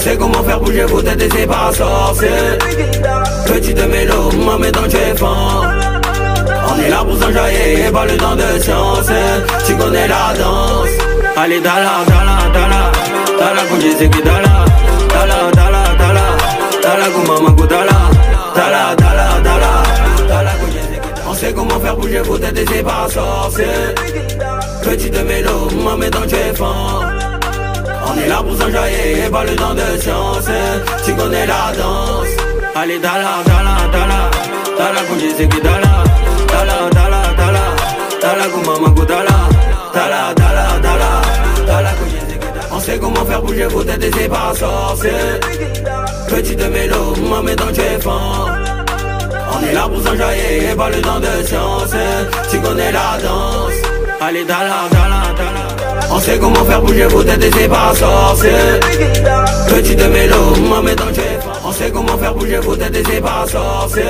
sait comment faire bouger vos têtes et c'est pas sorcier. Petite mélo, maman dans tu es fort. On est là pour s'enjailler et pas le temps de science. Tu connais la danse. Allez dala, dala, dala. Dala kunji seki dala. Dala, dala, dala. Dala kumama kudala. Dala, dala, dala. Dala kunji seki dala. On sait comment faire bouger vos têtes et c'est pas sorcier. Petite mélo, maman dans tu es fort. On est là pour s'enjailler et pas le temps de science. Tu connais la danse. Allez dala, dala, dala. Dala kunji seki dala. Dala, dala, dala. Dala kumama kudala. Dala, dala, dala. Dala kunji seki dala. On sait comment faire bouger vos têtes et c'est pas sorcier. Petite mélo, maman dans tu es fort. On est là pour s'enjailler et pas le temps de science. Tu connais la danse. Allez dala, dala, dala. On sait comment faire bouger vos têtes et c'est pas sorcier. Petite mélo, maman dans tu es fort. On sait comment faire bouger vos têtes et c'est pas sorcier.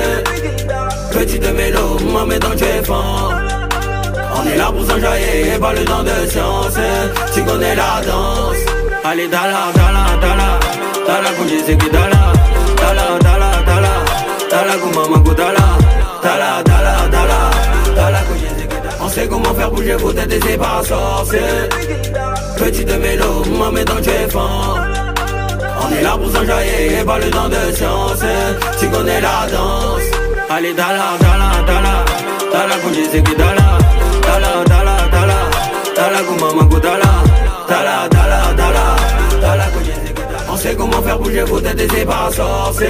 Petite mélo, maman dans tu es fort. On est là pour s'enjailler et pas le temps de science. Tu connais la danse. Allez dala, dala, dala. Dala kunji seki dala. Dala, dala, dala. Dala kumama kudala. Dala, dala, dala. Dala kunji seki dala. On sait comment faire bouger vos têtes et c'est pas sorcier. Petite mélo, maman dans tu es fort. On est là pour s'enjailler et pas le temps de science. Tu connais la danse. Allez dala, dala, dala. Dala kunji seki dala. Dala, dala, dala. Dala kumama kudala. Dala, dala, dala. Dala kunji seki dala. On sait comment faire bouger vos têtes et c'est pas sorcier.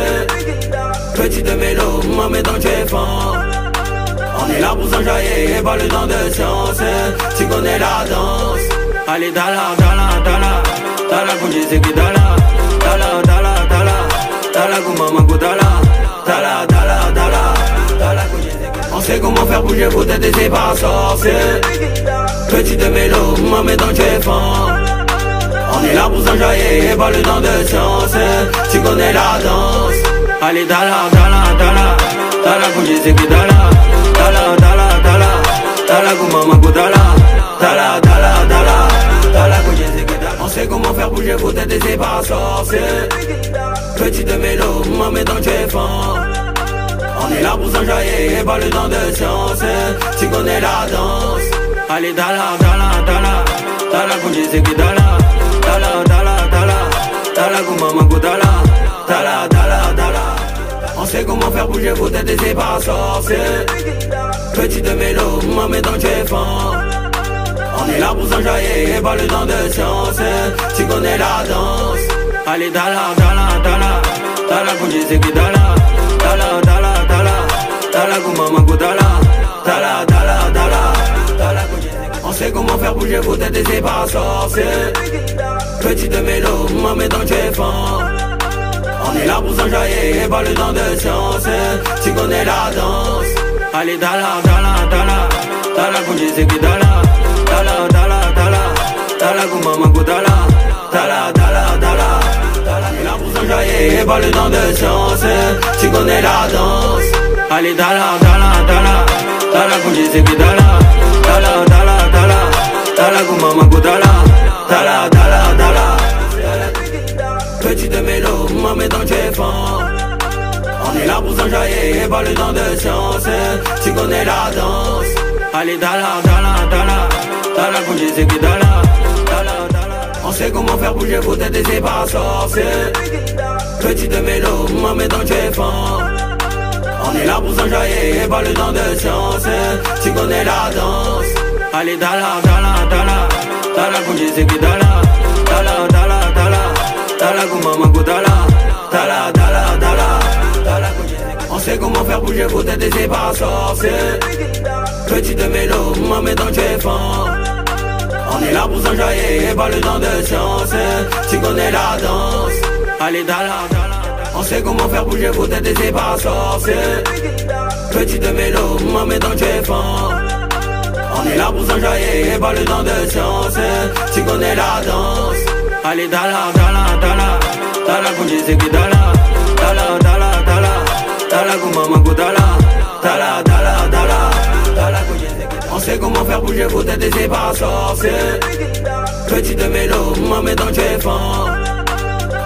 Petite mélo, maman dans tu es fort. On est là pour s'enjailler et pas le temps de science. Tu connais la danse. Allez dala, dala, dala. Dala kunji seki dala. Dala, dala, dala. Dala kumama kudala. Dala, dala, dala. Dala kunji seki dala. On sait comment faire bouger vos têtes et c'est pas sorcier. Petite mélo, maman dans tu es fort. On est là pour s'enjailler et pas le temps de science. Tu connais la danse. Allez dala, dala, dala. Dala kunji seki dala. Dala, dala, dala. Dala kumama kudala. Dala, dala, dala. Dala kunji seki dala. On sait comment faire bouger vos têtes et c'est pas sorcier. Petite mélo, maman dans tu es fort. On est là pour s'enjailler et pas le temps de science. Tu connais la danse. Allez dala, dala, dala. Dala kunji seki dala. Dala, dala, dala. Dala kumama kudala. Dala, dala, dala. On sait comment faire bouger vos têtes et c'est pas sorcier. Petite mélo, maman dans tu es fort. On est là pour s'enjailler et pas le temps de science. Tu connais la danse. Allez dala, dala, dala. Dala kunji seki dala. Dala, dala, dala. Dala kumama kudala. Dala, dala, dala. Dala kunji seki dala. On sait comment faire bouger vos têtes et c'est pas sorcier. Petite mélo, maman dans tu es fort. On est là pour s'enjailler et pas le temps de science. Tu connais la danse. Allez dala, dala, dala. Dala kunji seki dala. Dala, dala, dala. Dala kumama kudala. Dala, dala, dala. On est là pour s'enjailler et pas le temps de science. Tu connais la danse. Allez dala, dala, dala. Dala kunji seki dala. Dala, dala, dala. Dala kumama kudala. Dala, dala, dala. Petite mélo, maman dans tu es fort. On est là pour s'enjailler et pas le temps de science. Tu connais la danse. Allez dala, dala, dala. Dala kunji seki dala. Dala, dala. On sait comment faire bouger vos têtes et c'est pas sorcier. Petite mélo, maman dans tu es fort. On est là pour s'enjailler et pas le temps de science. Tu connais la danse. Allez dala, dala, dala. Dala kunji seki dala. Dala, dala, dala. Dala kumama kudala. Dala, dala, dala. Dala kunji seki dala. On sait comment faire bouger vos têtes et c'est pas sorcier. Petite mélo, maman dans tu es fort. On est là pour s'enjailler et pas le temps de science. Tu connais la danse. Allez dala, dala. On sait comment faire bouger vos têtes et c'est pas sorcier. Petite mélo, maman dans tu es fort. On est là pour s'enjailler et pas le temps de science. Tu connais la danse. Allez dala, dala, dala. Dala kunji seki dala. Dala, dala, dala. Dala kumama kudala. Dala, dala, dala. Dala kunji seki dala. On sait comment faire bouger vos têtes et c'est pas sorcier. Petite mélo, maman dans tu es fort.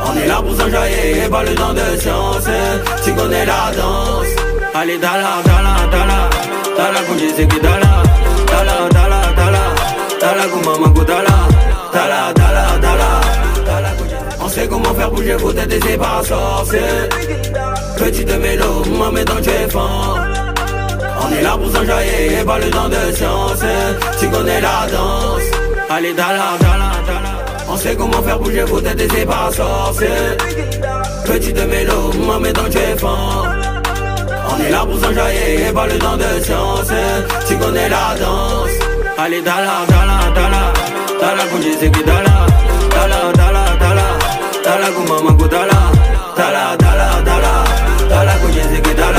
On est là pour s'enjailler et pas le temps de science. Tu connais la danse. Allez, dala, dala, dala. Dala, kunji seki dala. Dala, dala, dala. Dala, kumama kudala. Dala, dala, dala. On sait comment faire bouger vos têtes et c'est pas sorcier. Petite mélo, maman donc tu es fort. On est là pour s'enjailler et pas le temps de science. Tu connais la danse. Allez, dala, dala, dala. On sait comment faire bouger vos têtes et c'est pas sorcier. Petite mélo, maman donc tu es fort. On est là pour s'enjailler et pas le temps de science. Tu connais la danse. Allez, dala, dala, dala. Dala, kunji seki dala. Dala, dala, dala. Dala, kumama kudala. Dala, dala, dala. Dala, kunji seki dala.